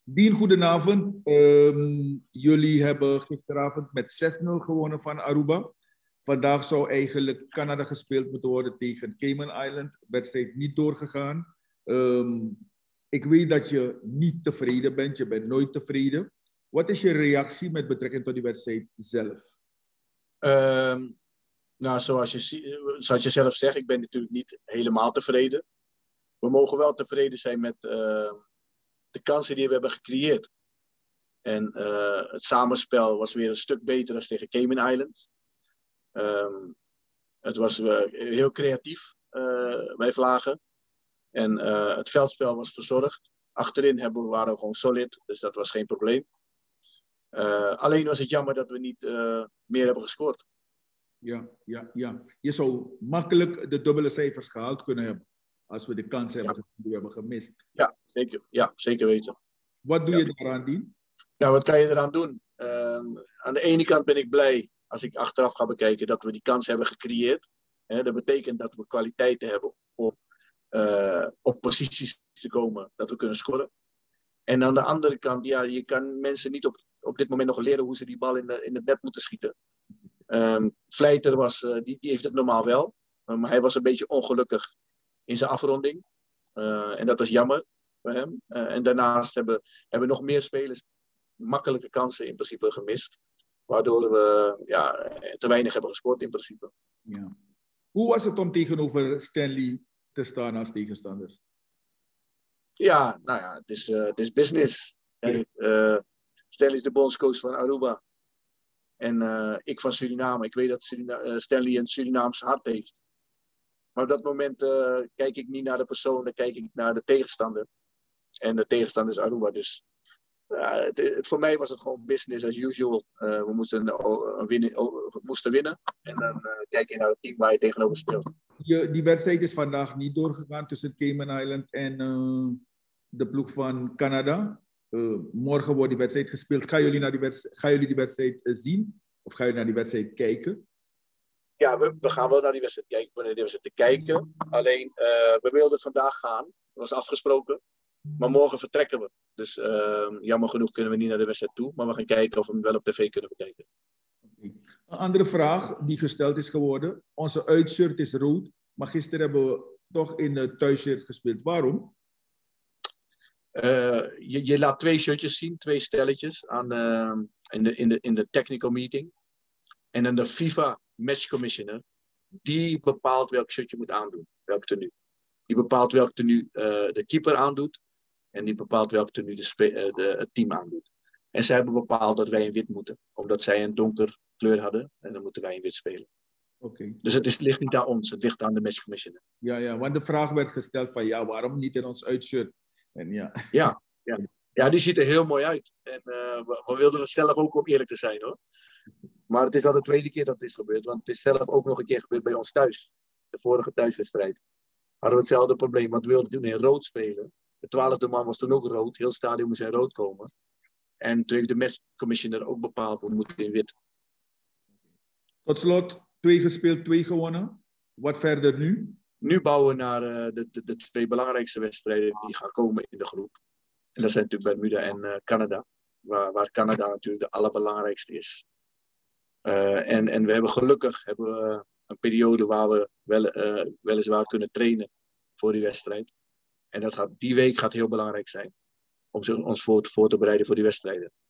Dien, goedenavond. Jullie hebben gisteravond met 6-0 gewonnen van Aruba. Vandaag zou eigenlijk Canada gespeeld moeten worden tegen Cayman Island. De wedstrijd niet doorgegaan. Ik weet dat je niet tevreden bent. Je bent nooit tevreden. Wat is je reactie met betrekking tot die wedstrijd zelf? Nou, zoals je zelf zegt, ik ben natuurlijk niet helemaal tevreden. We mogen wel tevreden zijn met de kansen die we hebben gecreëerd. En het samenspel was weer een stuk beter dan tegen Cayman Islands. Het was heel creatief bij Vlagen. En het veldspel was verzorgd. Achterin waren we gewoon solid, dus dat was geen probleem. Alleen was het jammer dat we niet meer hebben gescoord. Ja. Je zou makkelijk de dubbele cijfers gehaald kunnen hebben. Als we de kans hebben gemist. Ja, zeker weten. Wat doe je daaraan, Dien? Nou, wat kan je eraan doen? Aan de ene kant ben ik blij, als ik achteraf ga bekijken, dat we die kans hebben gecreëerd. Dat betekent dat we kwaliteiten hebben om op posities te komen dat we kunnen scoren. En aan de andere kant, ja, je kan mensen niet op dit moment nog leren hoe ze die bal in het net moeten schieten. Vleiter die heeft het normaal wel, maar hij was een beetje ongelukkig in zijn afronding. En dat is jammer voor hem. En daarnaast hebben nog meer spelers makkelijke kansen in principe gemist. Waardoor we te weinig hebben gescoord in principe. Ja. Hoe was het om tegenover Stanley te staan als tegenstanders? Ja, nou ja, het is business. Stanley is de bondscoach van Aruba. En ik van Suriname. Ik weet dat Stanley een Surinaams hart heeft. Maar op dat moment kijk ik niet naar de persoon, dan kijk ik naar de tegenstander. En de tegenstander is Aruba. Dus voor mij was het gewoon business as usual. We moesten winnen. En dan kijk je naar het team waar je tegenover speelt. Die wedstrijd is vandaag niet doorgegaan tussen Cayman Island en de ploeg van Canada. Morgen wordt die wedstrijd gespeeld. Gaan jullie die wedstrijd zien? Of gaan jullie naar die wedstrijd kijken? Ja, we gaan wel naar die wedstrijd kijken. Wanneer die wedstrijd te kijken. Alleen, we wilden vandaag gaan. Dat was afgesproken. Maar morgen vertrekken we. Dus jammer genoeg kunnen we niet naar de wedstrijd toe. Maar we gaan kijken of we hem wel op tv kunnen bekijken. Een andere vraag die gesteld is geworden. Onze uitshirt is rood. Maar gisteren hebben we toch in de thuisshirt gespeeld. Waarom? Je laat 2 shirtjes zien. 2 stelletjes in de technical meeting. En dan de FIFA Match Commissioner. Die bepaalt welk shirt je moet aandoen. Welk tenue. Die bepaalt welk tenue de keeper aandoet. En die bepaalt welk tenue het team aandoet. En zij hebben bepaald dat wij in wit moeten. Omdat zij een donker kleur hadden. En dan moeten wij in wit spelen. Okay. Dus het ligt niet aan ons. Het ligt aan de Match Commissioner. Ja, want de vraag werd gesteld van waarom niet in ons uitshirt? En ja, die ziet er heel mooi uit. En we wilden er zelf ook om eerlijk te zijn, hoor. Maar het is al de tweede keer dat dit is gebeurd. Want het is zelf ook nog een keer gebeurd bij ons thuis. De vorige thuiswedstrijd. Hadden we hetzelfde probleem. Want we wilden toen in rood spelen. De 12e man was toen ook rood. Heel het stadion moest in rood komen. En toen heeft de Match Commissioner ook bepaald, we moeten in wit. Tot slot, 2 gespeeld, 2 gewonnen. Wat verder nu? Nu bouwen we naar de 2 belangrijkste wedstrijden die gaan komen in de groep. En dat zijn natuurlijk Bermuda en Canada. Waar Canada natuurlijk de allerbelangrijkste is. En we hebben gelukkig een periode waar we weliswaar kunnen trainen voor die wedstrijd. En die week gaat heel belangrijk zijn. Om ons voor te bereiden voor die wedstrijden.